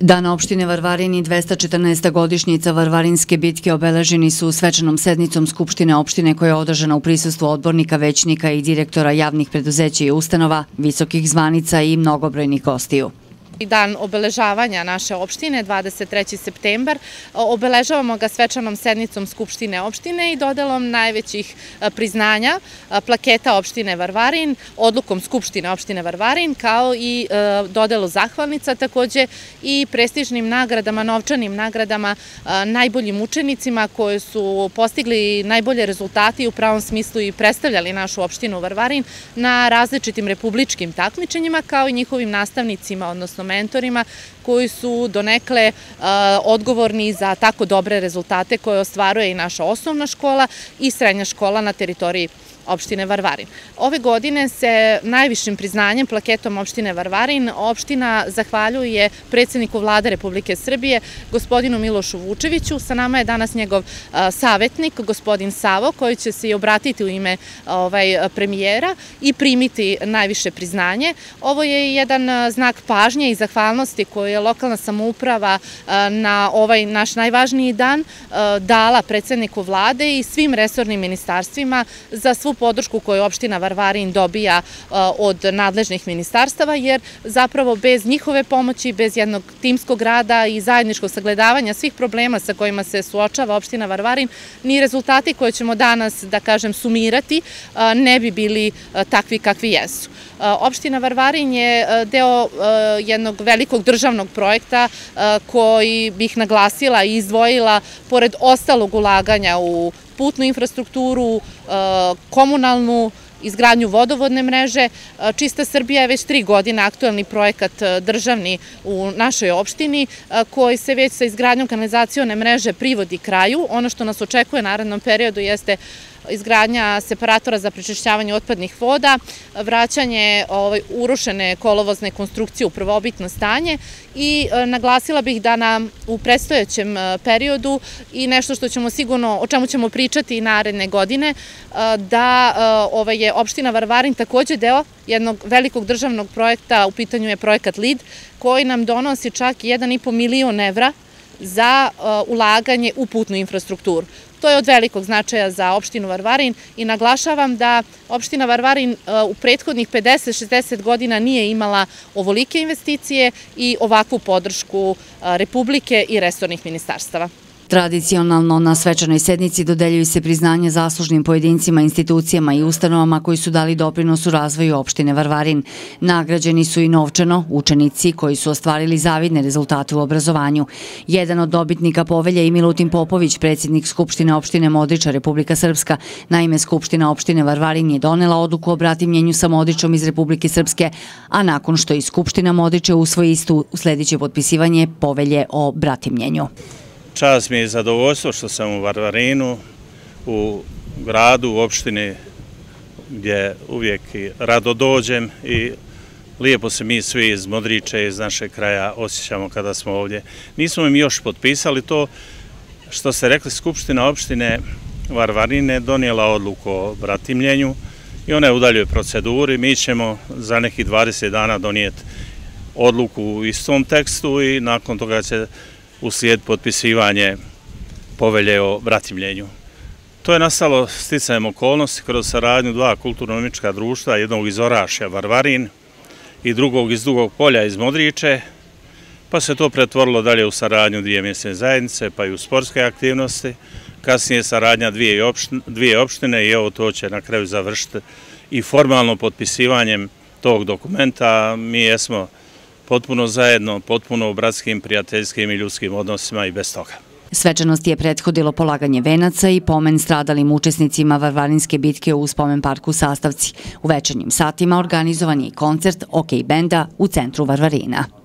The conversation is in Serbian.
Dan opštine Varvarin i 214. godišnjica Varvarinske bitke obeleženi su svečanom sednicom Skupštine opštine koja je održana u prisustvu odbornika, većnika i direktora javnih preduzeća i ustanova, visokih zvanica i mnogobrojnih gostiju. Dan obeležavanja naše opštine, 23. septembar, obeležavamo ga svečanom sednicom Skupštine opštine i dodelom najvećih priznanja, plaketa opštine Varvarin, odlukom Skupštine opštine Varvarin, kao i dodelu zahvalnica, takođe i prestižnim nagradama, novčanim nagradama najboljim učenicima koji su postigli najbolje rezultate i u pravom smislu i predstavljali našu opštinu Varvarin na različitim republičkim takmičenjima, kao i njihovim nastavnicima, odnosno mentorima koji su donekle odgovorni za tako dobre rezultate koje ostvaruje i naša osnovna škola i srednja škola na teritoriji opštine Varvarin. Ove godine se najvišim priznanjem, plaketom opštine Varvarin, opština zahvaljuje predsjedniku Vlade Republike Srbije, gospodinu Milošu Vučeviću. Sa nama je danas njegov savjetnik, gospodin Savo, koji će se i obratiti u ime premijera i primiti najviše priznanje. Ovo je jedan znak pažnje i zahvalnosti koju je lokalna samouprava na ovaj naš najvažniji dan dala predsjedniku Vlade i svim resornim ministarstvima za svu podršku koju opština Varvarin dobija od nadležnih ministarstava, jer zapravo bez njihove pomoći, bez jednog timskog rada i zajedničkog sagledavanja svih problema sa kojima se suočava opština Varvarin, ni rezultati koje ćemo danas, da kažem, sumirati, ne bi bili takvi kakvi jesu. Opština Varvarin je deo jednog velikog državnog projekta koji bih naglasila i izdvojila pored ostalog ulaganja u putnu infrastrukturu, komunalnu, izgradnju vodovodne mreže. Čista Srbija je već 3 godine aktuelni projekat državni u našoj opštini koji se već sa izgradnjom kanalizacione mreže privodi kraju. Ono što nas očekuje u narednom periodu jeste izgradnja separatora za prečišćavanje otpadnih voda, vraćanje urušene kolovozne konstrukcije u prvobitno stanje i naglasila bih da nam u predstojećem periodu i nešto što ćemo sigurno, o čemu ćemo pričati i naredne godine, da je opština Varvarin takođe deo jednog velikog državnog projekta, u pitanju je projekat LID, koji nam donosi čak 1,5 milion evra za ulaganje u putnu infrastrukturu. To je od velikog značaja za opštinu Varvarin i naglašavam da opština Varvarin u prethodnih 50-60 godina nije imala ovolike investicije i ovakvu podršku Republike i resornih ministarstava. Tradicionalno na svečanoj sednici dodeljuju se priznanje zaslužnim pojedincima, institucijama i ustanovama koji su dali doprinos u razvoju opštine Varvarin. Nagrađeni su i novčano učenici koji su ostvarili zavidne rezultate u obrazovanju. Jedan od dobitnika povelje je i Milutin Popović, predsjednik Skupštine opštine Modriča, Republika Srpska. Naime, Skupština opštine Varvarin je donela odluku o bratimljenju sa Modričom iz Republike Srpske, a nakon što i Skupština Modriča usvoji istu, usledit će potpisivanje povelje o bratimljenju. Čast mi je zadovoljstvo što sam u Varvarinu, u gradu, u opštini gdje uvijek rado dođem i lijepo se mi svi iz Modriča i iz našeg kraja osjećamo kada smo ovdje. Nismo im još potpisali to što ste rekli, Skupština opštine Varvarin je donijela odluku o bratimljenju i ona je u daljoj proceduri. Mi ćemo za nekih 20 dana donijeti odluku u istom tekstu i nakon toga će uslijed potpisivanje povelje o bratimljenju. To je nastalo sticajem okolnosti kroz saradnju dva kulturno-umjetnička društva, jednog iz Orašja, Varvarin, i drugog iz Dugog Polja, iz Modriče, pa se to pretvorilo dalje u saradnju dvije mjesne zajednice, pa i u sportske aktivnosti, kasnije saradnja dvije opštine i evo to će na kraju završiti i formalno potpisivanjem tog dokumenta. Mi jesmo potpuno zajedno, potpuno u bratskim, prijateljskim i ljudskim odnosima i bez toga. Svečanosti je prethodilo polaganje venaca i pomen stradalim učesnicima Varvarinske bitke u spomen parku Sastavci. U večernjim satima organizovan je i koncert OK benda u centru Varvarina.